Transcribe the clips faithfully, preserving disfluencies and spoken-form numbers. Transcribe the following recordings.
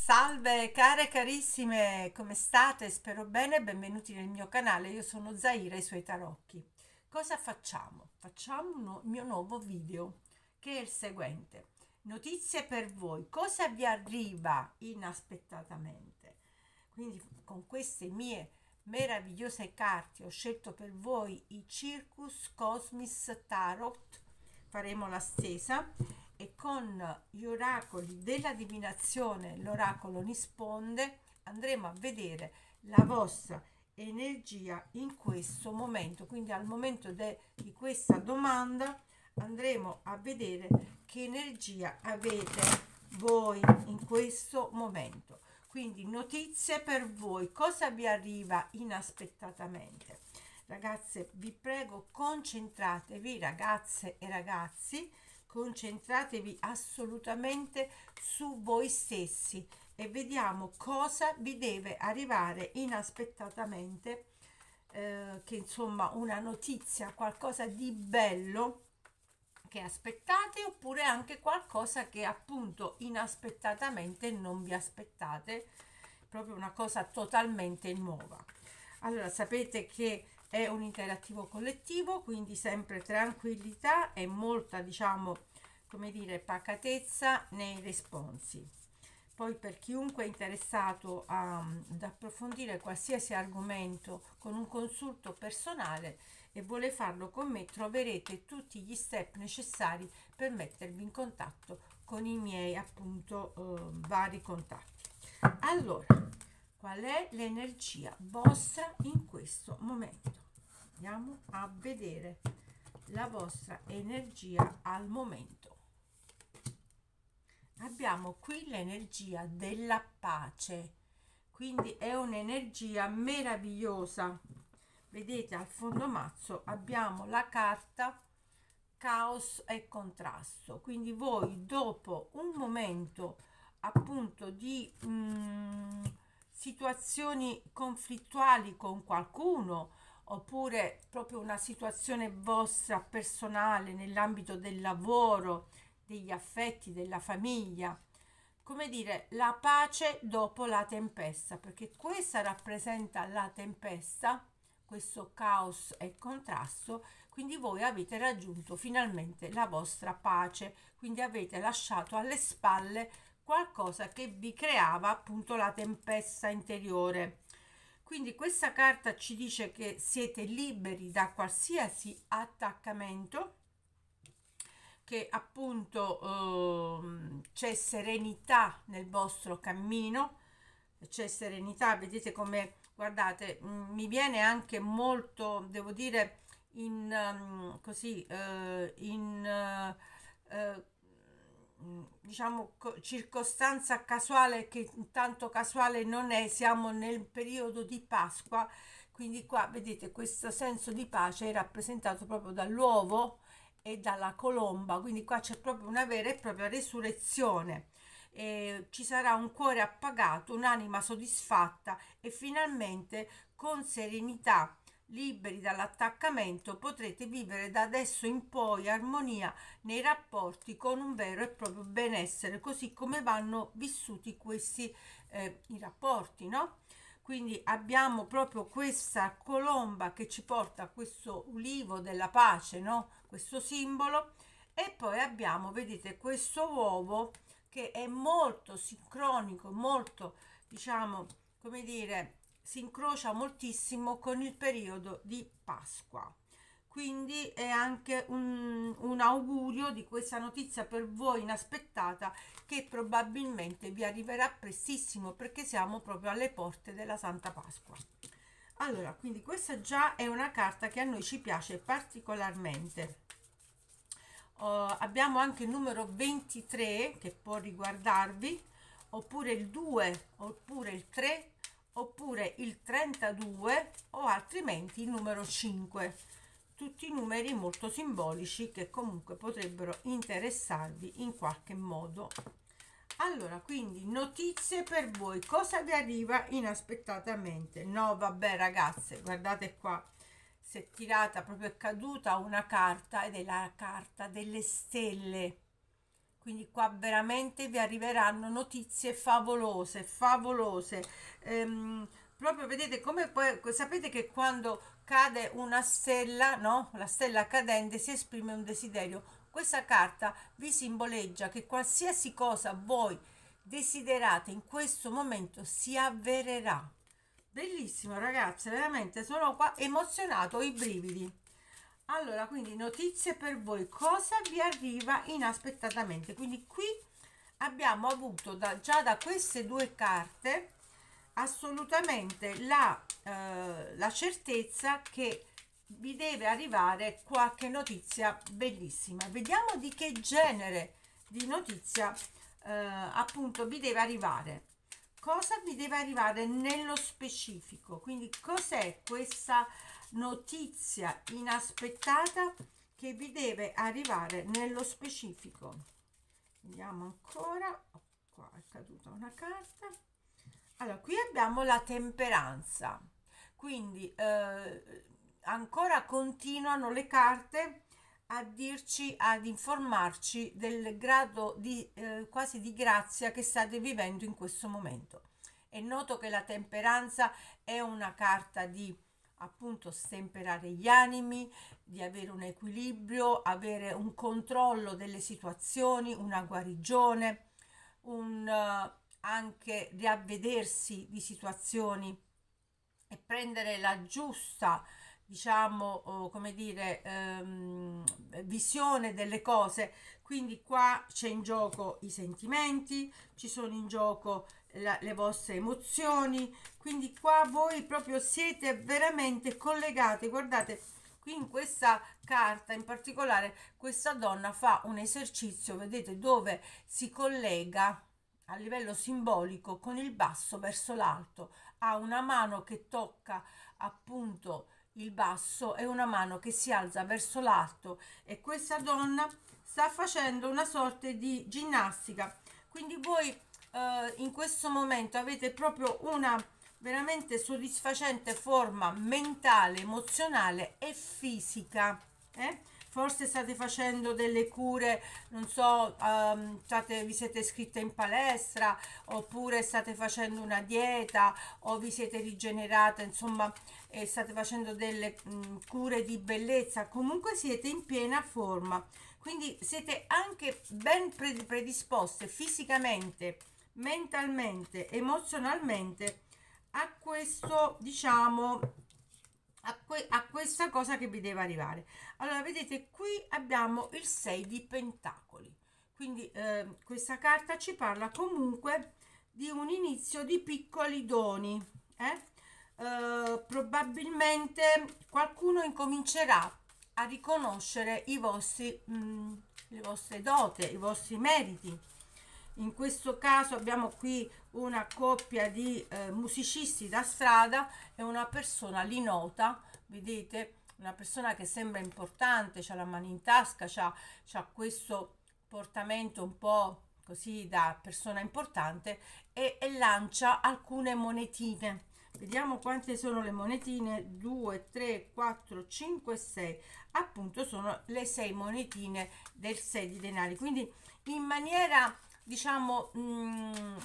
Salve care carissime, come state? Spero bene, benvenuti nel mio canale, io sono Zaira e i suoi tarocchi. Cosa facciamo? Facciamo un nu- mio nuovo video che è il seguente. Notizie per voi, cosa vi arriva inaspettatamente? Quindi con queste mie meravigliose carte ho scelto per voi i Circus Cosmis Tarot, faremo la stesa e con gli oracoli della divinazione, l'oracolo Nisponde, andremo a vedere la vostra energia in questo momento. Quindi al momento de- di questa domanda andremo a vedere che energia avete voi in questo momento. Quindi notizie per voi, cosa vi arriva inaspettatamente? Ragazze, vi prego, concentratevi, ragazze e ragazzi, concentratevi assolutamente su voi stessi e vediamo cosa vi deve arrivare inaspettatamente, eh, che insomma una notizia, qualcosa di bello che aspettate, oppure anche qualcosa che appunto inaspettatamente non vi aspettate, proprio una cosa totalmente nuova. Allora, sapete che è un interattivo collettivo, quindi sempre tranquillità e molta, diciamo, come dire, pacatezza nei responsi. Poi per chiunque è interessato a, ad approfondire qualsiasi argomento con un consulto personale e vuole farlo con me, troverete tutti gli step necessari per mettervi in contatto con i miei appunto eh, vari contatti. Allora, qual è l'energia vostra in questo momento? Andiamo a vedere la vostra energia al momento. Abbiamo qui l'energia della pace, quindi è un'energia meravigliosa. Vedete, al fondo mazzo abbiamo la carta caos e contrasto, quindi voi dopo un momento appunto di mm, situazioni conflittuali con qualcuno, oppure proprio una situazione vostra personale nell'ambito del lavoro, degli affetti, della famiglia, come dire, la pace dopo la tempesta, perché questa rappresenta la tempesta, questo caos e contrasto. Quindi voi avete raggiunto finalmente la vostra pace, quindi avete lasciato alle spalle qualcosa che vi creava appunto la tempesta interiore. Quindi questa carta ci dice che siete liberi da qualsiasi attaccamento, che appunto ehm, c'è serenità nel vostro cammino, c'è serenità, vedete come, guardate, mh, mi viene anche molto, devo dire, in um, così, eh, in eh, eh, diciamo co- circostanza casuale, che tanto casuale non è, siamo nel periodo di Pasqua, quindi qua vedete questo senso di pace è rappresentato proprio dall'uovo e dalla colomba, quindi qua c'è proprio una vera e propria resurrezione. Eh, ci sarà un cuore appagato, un'anima soddisfatta e finalmente con serenità, liberi dall'attaccamento, potrete vivere da adesso in poi armonia nei rapporti con un vero e proprio benessere, così come vanno vissuti questi eh, i rapporti, no? Quindi abbiamo proprio questa colomba che ci porta a questo ulivo della pace, no? Questo simbolo, e poi abbiamo, vedete, questo uovo che è molto sincronico, molto, diciamo, come dire, si incrocia moltissimo con il periodo di Pasqua. Quindi è anche un, un augurio di questa notizia per voi inaspettata, che probabilmente vi arriverà prestissimo, perché siamo proprio alle porte della Santa Pasqua. Allora, quindi questa già è una carta che a noi ci piace particolarmente. Uh, abbiamo anche il numero ventitré che può riguardarvi, oppure il due, oppure il tre, oppure il trentadue, o altrimenti il numero cinque. Tutti numeri molto simbolici che comunque potrebbero interessarvi in qualche modo. Allora, quindi notizie per voi, cosa vi arriva inaspettatamente? No, vabbè ragazze, guardate qua, si è tirata, proprio è caduta una carta ed è la carta delle stelle. quindi qua veramente vi arriveranno notizie favolose, favolose. Ehm, proprio vedete come poi, sapete che quando cade una stella, no? La stella cadente si esprime un desiderio. Questa carta vi simboleggia che qualsiasi cosa voi desiderate in questo momento si avvererà. Bellissimo ragazze, veramente sono qua emozionato, ho i brividi. Allora, quindi notizie per voi, cosa vi arriva inaspettatamente. Quindi qui abbiamo avuto da, già da queste due carte assolutamente la, eh, la certezza che vi deve arrivare qualche notizia bellissima. Vediamo di che genere di notizia eh, appunto vi deve arrivare. Cosa vi deve arrivare nello specifico? Quindi cos'è questa notizia inaspettata che vi deve arrivare nello specifico? Vediamo ancora. Oh, qua è caduta una carta. Allora, qui abbiamo la temperanza, quindi eh, ancora continuano le carte a dirci, ad informarci del grado di eh, quasi di grazia che state vivendo in questo momento. È noto che la temperanza è una carta di appunto stemperare gli animi, di avere un equilibrio, avere un controllo delle situazioni, una guarigione, un uh, anche riavvedersi di situazioni e prendere la giusta, diciamo, oh, come dire, ehm, visione delle cose. Quindi qua c'è in gioco i sentimenti, ci sono in gioco la, le vostre emozioni, quindi qua voi proprio siete veramente collegati. Guardate, qui in questa carta in particolare questa donna fa un esercizio, vedete, dove si collega a livello simbolico con il basso verso l'alto, ha una mano che tocca appunto il basso e una mano che si alza verso l'alto, e questa donna sta facendo una sorta di ginnastica. Quindi voi eh, in questo momento avete proprio una veramente soddisfacente forma mentale, emozionale e fisica, eh? Forse state facendo delle cure, non so, um, state, vi siete iscritte in palestra, oppure state facendo una dieta, o vi siete rigenerate, insomma, e state facendo delle mh, cure di bellezza. Comunque siete in piena forma, quindi siete anche ben predisposte fisicamente, mentalmente, emozionalmente a questo, diciamo, A, que a questa cosa che vi deve arrivare. Allora, vedete, qui abbiamo il sei di pentacoli, quindi eh, questa carta ci parla comunque di un inizio di piccoli doni, eh? Eh, probabilmente qualcuno incomincerà a riconoscere i vostri, mh, le vostre dote, i vostri meriti. In questo caso abbiamo qui una coppia di eh, musicisti da strada e una persona li nota, vedete, una persona che sembra importante, c'ha la mano in tasca, c'ha, c'ha questo portamento un po' così da persona importante, e, e lancia alcune monetine. Vediamo quante sono le monetine: due, tre, quattro, cinque, sei. Appunto sono le sei monetine del sei di denari. Quindi in maniera, diciamo, mh,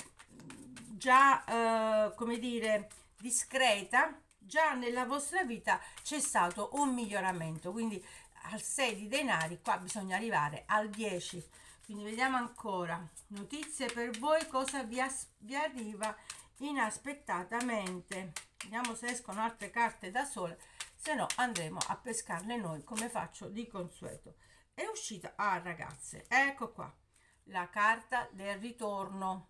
già eh, come dire, discreta, già nella vostra vita c'è stato un miglioramento. Quindi al sei di denari qua bisogna arrivare al dieci. Quindi vediamo ancora notizie per voi, cosa vi, vi arriva inaspettatamente. Vediamo se escono altre carte da sole, se no andremo a pescarle noi come faccio di consueto. È uscita, ah ragazze, ecco qua, la carta del ritorno.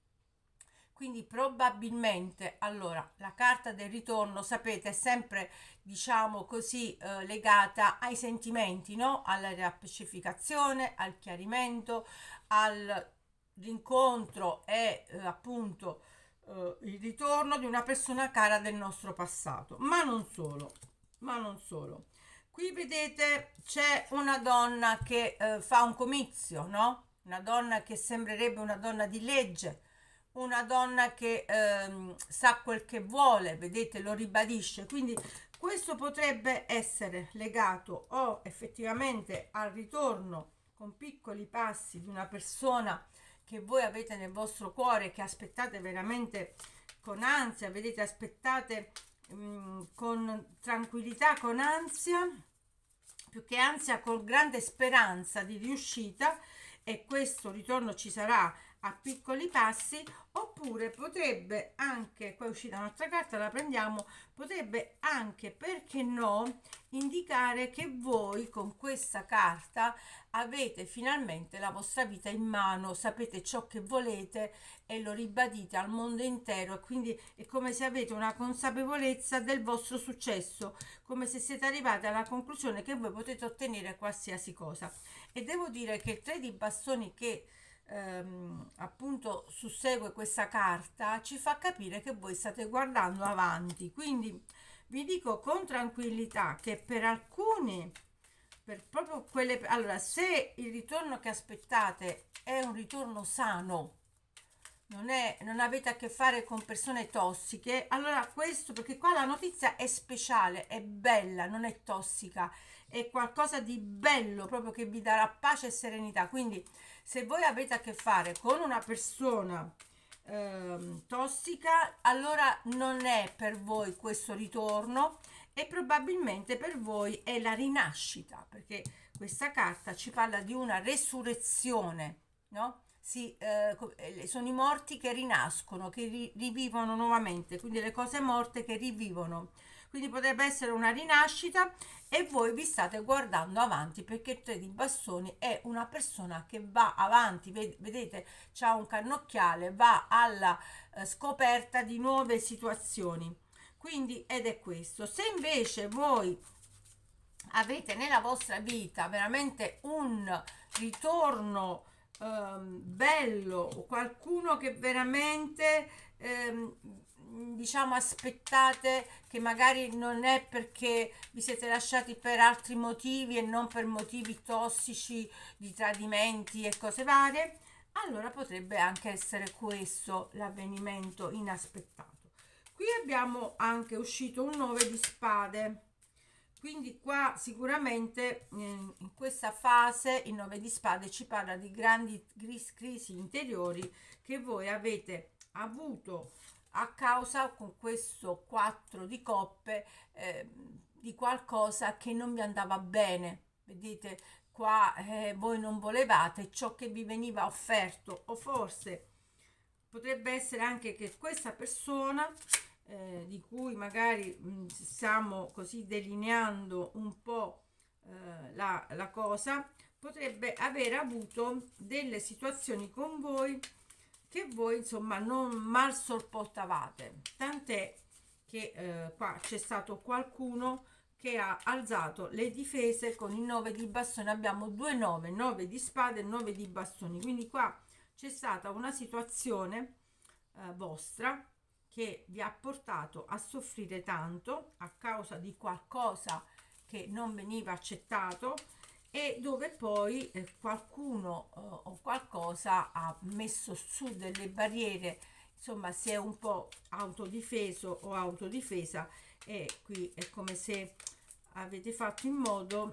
Quindi probabilmente, allora, la carta del ritorno, sapete, è sempre, diciamo così, eh, legata ai sentimenti, no? Alla riappacificazione, al chiarimento, al rincontro e eh, appunto eh, il ritorno di una persona cara del nostro passato. Ma non solo, ma non solo. Qui vedete c'è una donna che eh, fa un comizio, no? Una donna che sembrerebbe una donna di legge, una donna che ehm, sa quel che vuole, vedete, lo ribadisce. Quindi questo potrebbe essere legato o effettivamente al ritorno con piccoli passi di una persona che voi avete nel vostro cuore, che aspettate veramente con ansia, vedete, aspettate mh, con tranquillità, con ansia, più che ansia, con grande speranza di riuscita, e questo ritorno ci sarà a piccoli passi. Oppure potrebbe anche, qua è uscita un'altra carta, la prendiamo, potrebbe anche, perché no, indicare che voi con questa carta avete finalmente la vostra vita in mano, sapete ciò che volete e lo ribadite al mondo intero, e quindi è come se avete una consapevolezza del vostro successo, come se siete arrivati alla conclusione che voi potete ottenere qualsiasi cosa. E devo dire che il tre di bastoni che ehm, appunto sussegue questa carta ci fa capire che voi state guardando avanti, quindi vi dico con tranquillità che per alcuni, per proprio quelle, allora, se il ritorno che aspettate è un ritorno sano, non è, non avete a che fare con persone tossiche, allora questo, perché qua la notizia è speciale, è bella, non è tossica, è qualcosa di bello proprio che vi darà pace e serenità. Quindi se voi avete a che fare con una persona ehm, tossica, allora non è per voi questo ritorno, e probabilmente per voi è la rinascita, perché questa carta ci parla di una resurrezione, no? Si, eh, sono i morti che rinascono, che ri- rivivono nuovamente, quindi le cose morte che rivivono. Quindi potrebbe essere una rinascita e voi vi state guardando avanti, perché il tre di bastoni è una persona che va avanti, vedete, c'ha un cannocchiale, va alla eh, scoperta di nuove situazioni. Quindi, ed è questo. Se invece voi avete nella vostra vita veramente un ritorno ehm, bello, o qualcuno che veramente ehm, diciamo aspettate, che magari non è perché vi siete lasciati per altri motivi e non per motivi tossici di tradimenti e cose varie, allora potrebbe anche essere questo l'avvenimento inaspettato. Qui abbiamo anche uscito un nove di spade, quindi qua sicuramente in questa fase il nove di spade ci parla di grandi crisi interiori che voi avete avuto a causa, con questo quattro di coppe, eh, di qualcosa che non vi andava bene. Vedete qua, eh, voi non volevate ciò che vi veniva offerto, o forse potrebbe essere anche che questa persona eh, di cui magari mh, stiamo così delineando un po' eh, la, la cosa, potrebbe aver avuto delle situazioni con voi che voi insomma non mal sopportavate, tant'è che eh, qua c'è stato qualcuno che ha alzato le difese con il nove di bastoni. Abbiamo due nove, nove di spade e nove di bastoni, quindi qua c'è stata una situazione eh, vostra che vi ha portato a soffrire tanto a causa di qualcosa che non veniva accettato, e dove poi eh, qualcuno eh, o qualcosa ha messo su delle barriere, insomma si è un po' autodifeso o autodifesa, e qui è come se avete fatto in modo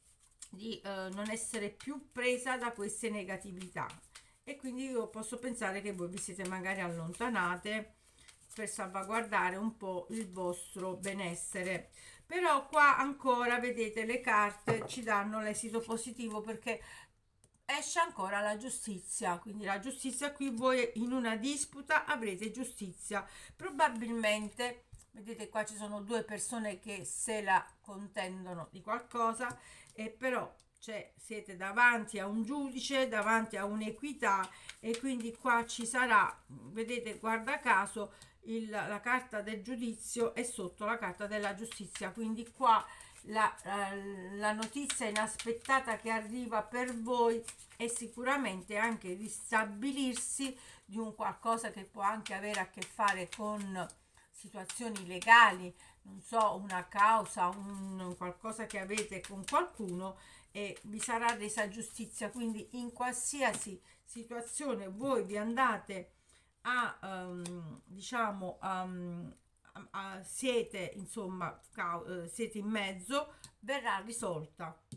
di eh, non essere più presa da queste negatività, e quindi io posso pensare che voi vi siete magari allontanate per salvaguardare un po' il vostro benessere. Però qua ancora vedete le carte ci danno l'esito positivo, perché esce ancora la giustizia, quindi la giustizia, qui voi in una disputa avrete giustizia, probabilmente vedete qua ci sono due persone che se la contendono di qualcosa, e però cioè siete davanti a un giudice, davanti a un'equità, e quindi qua ci sarà, vedete, guarda caso il, la carta del giudizio è sotto la carta della giustizia, quindi qua la, la, la notizia inaspettata che arriva per voi è sicuramente anche ristabilirsi di un qualcosa che può anche avere a che fare con situazioni legali, non so, una causa, un qualcosa che avete con qualcuno, e vi sarà resa giustizia. Quindi in qualsiasi situazione voi vi andate a um, diciamo um, a, a, siete insomma siete in mezzo, verrà risolta.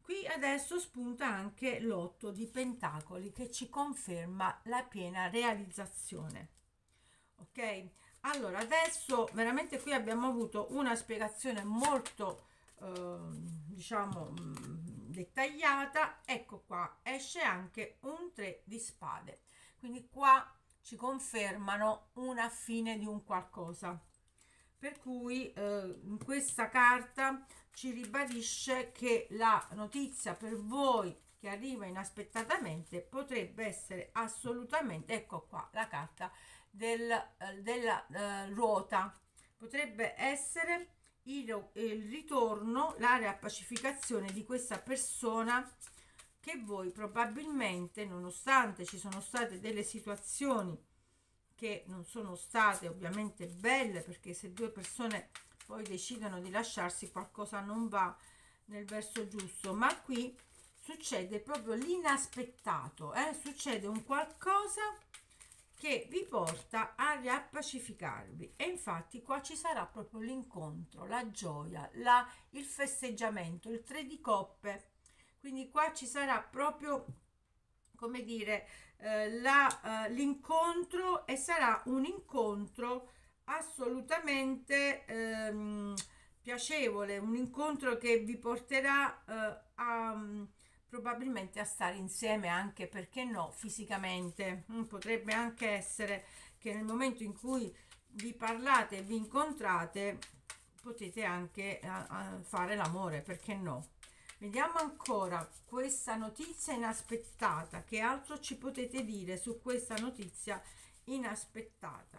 Qui adesso spunta anche l'otto di pentacoli che ci conferma la piena realizzazione. Ok, allora adesso veramente qui abbiamo avuto una spiegazione molto eh, diciamo mh, dettagliata. Ecco qua esce anche un tre di spade, quindi qua ci confermano una fine di un qualcosa, per cui eh, in questa carta ci ribadisce che la notizia per voi che arriva inaspettatamente potrebbe essere assolutamente, ecco qua la carta del, eh, della eh, ruota, potrebbe essere il, il ritorno, la riappacificazione di questa persona che voi probabilmente, nonostante ci sono state delle situazioni che non sono state ovviamente belle, perché se due persone poi decidono di lasciarsi qualcosa non va nel verso giusto, ma qui succede proprio l'inaspettato, eh? Succede un qualcosa che vi porta a riappacificarvi, e infatti qua ci sarà proprio l'incontro, la gioia, la, il festeggiamento, il tre di coppe, quindi qua ci sarà proprio, come dire, eh, la, eh, l'incontro, e sarà un incontro assolutamente ehm, piacevole, un incontro che vi porterà eh, a probabilmente a stare insieme, anche perché no fisicamente. Mm, potrebbe anche essere che nel momento in cui vi parlate e vi incontrate potete anche a, a fare l'amore, perché no. Vediamo ancora questa notizia inaspettata, che altro ci potete dire su questa notizia inaspettata.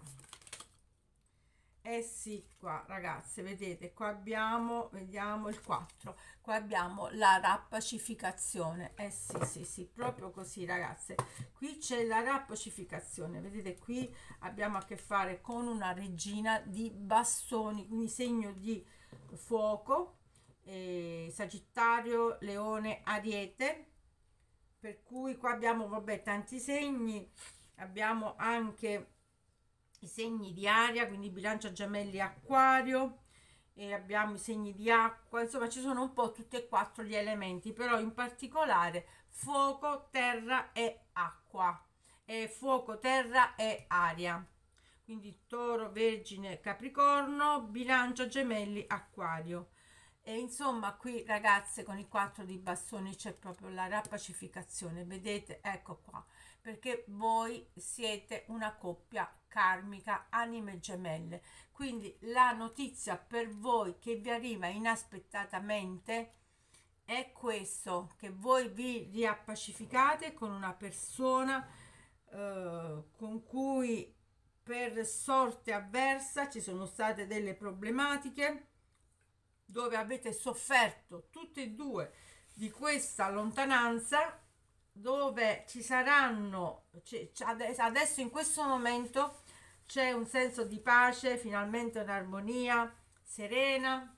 Eh sì, qua ragazze, vedete, qua abbiamo, vediamo il quattro, qua abbiamo la rappacificazione. Eh sì, sì, sì, proprio così ragazze, qui c'è la rappacificazione, vedete, qui abbiamo a che fare con una regina di bastoni, quindi segno di fuoco, eh, Sagittario, Leone, Ariete, per cui qua abbiamo, vabbè, tanti segni, abbiamo anche i segni di aria, quindi Bilancia, Gemelli, Acquario, e abbiamo i segni di acqua, insomma ci sono un po' tutti e quattro gli elementi, però in particolare fuoco, terra e acqua, e fuoco, terra e aria, quindi Toro, Vergine, Capricorno, Bilancia, Gemelli, Acquario. E insomma qui ragazze con i quattro di bastoni c'è proprio la rappacificazione, vedete, ecco qua, perché voi siete una coppia karmica, anime gemelle, quindi la notizia per voi che vi arriva inaspettatamente è questo, che voi vi riappacificate con una persona eh, con cui per sorte avversa ci sono state delle problematiche, dove avete sofferto tutti e due di questa lontananza, dove ci saranno, adesso in questo momento c'è un senso di pace, finalmente un'armonia serena,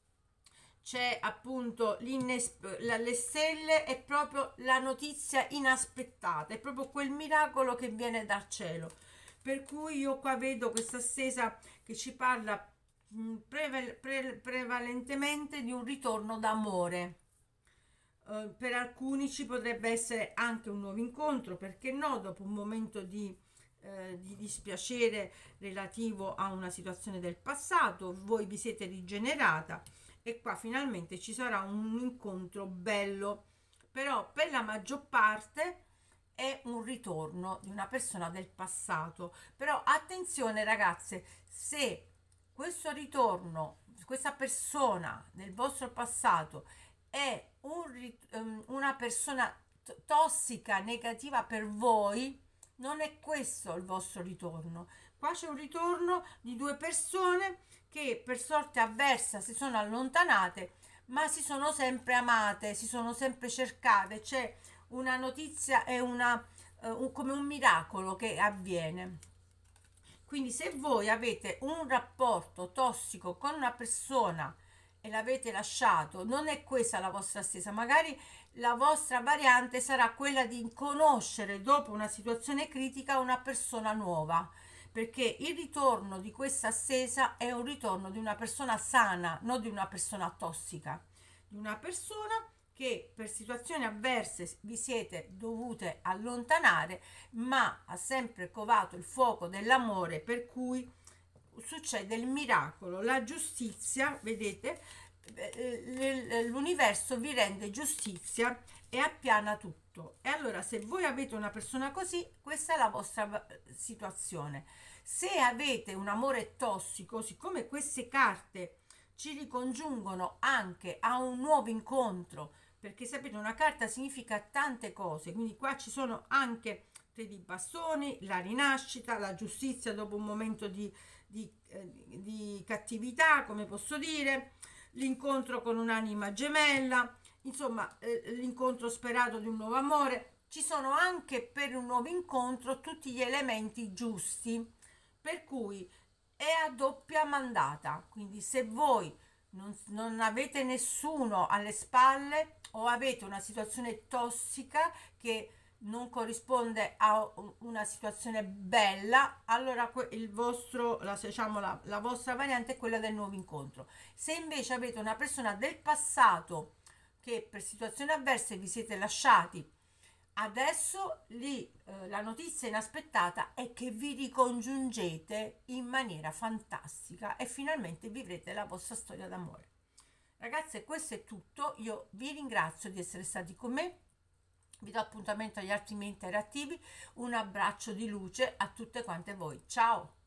c'è appunto le stelle, è proprio la notizia inaspettata, è proprio quel miracolo che viene dal cielo, per cui io qua vedo questa stesa che ci parla Preval, pre, prevalentemente di un ritorno d'amore. Uh, per alcuni ci potrebbe essere anche un nuovo incontro, perché no, dopo un momento di, uh, di dispiacere relativo a una situazione del passato, voi vi siete rigenerata e qua finalmente ci sarà un incontro bello, però per la maggior parte è un ritorno di una persona del passato. Però attenzione ragazze, se questo ritorno, questa persona nel vostro passato è un, um, una persona tossica, negativa per voi, non è questo il vostro ritorno. Qua c'è un ritorno di due persone che per sorte avversa si sono allontanate, ma si sono sempre amate, si sono sempre cercate. C'è una notizia, è una, uh, un, come un miracolo che avviene. Quindi se voi avete un rapporto tossico con una persona e l'avete lasciato, non è questa la vostra stessa, magari la vostra variante sarà quella di conoscere dopo una situazione critica una persona nuova, perché il ritorno di questa stesa è un ritorno di una persona sana, non di una persona tossica, di una persona che per situazioni avverse vi siete dovute allontanare, ma ha sempre covato il fuoco dell'amore, per cui succede il miracolo, la giustizia, vedete, l'universo vi rende giustizia e appiana tutto. E allora, se voi avete una persona così, questa è la vostra situazione. Se avete un amore tossico, siccome queste carte ci ricongiungono anche a un nuovo incontro, perché sapete, una carta significa tante cose, quindi qua ci sono anche tre di bastoni, la rinascita, la giustizia dopo un momento di, di, eh, di cattività, come posso dire, l'incontro con un'anima gemella, insomma, eh, l'incontro sperato di un nuovo amore. Ci sono anche per un nuovo incontro tutti gli elementi giusti, per cui è a doppia mandata. Quindi se voi non, non avete nessuno alle spalle o avete una situazione tossica che non corrisponde a una situazione bella, allora il vostro, la, diciamo, la, la vostra variante è quella del nuovo incontro. Se invece avete una persona del passato che per situazioni avverse vi siete lasciati, adesso lì eh, la notizia inaspettata è che vi ricongiungete in maniera fantastica e finalmente vivrete la vostra storia d'amore. Ragazze, questo è tutto. Io vi ringrazio di essere stati con me. Vi do appuntamento agli altri miei interattivi. Un abbraccio di luce a tutte quante voi. Ciao!